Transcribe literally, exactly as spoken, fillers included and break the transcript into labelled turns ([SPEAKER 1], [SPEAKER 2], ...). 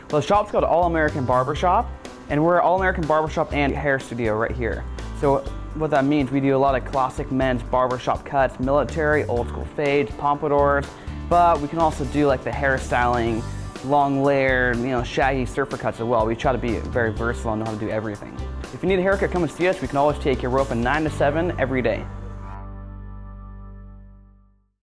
[SPEAKER 1] Well, the shop's called All American Barbershop, and we're All American Barbershop and hair studio right here. So what that means, we do a lot of classic men's barbershop cuts, military, old school fades, pompadours, but we can also do like the hairstyling, long layered, you know, shaggy surfer cuts as well. We try to be very versatile and know how to do everything. If you need a haircut, come and see us. We can always take you. We're open nine to seven every day.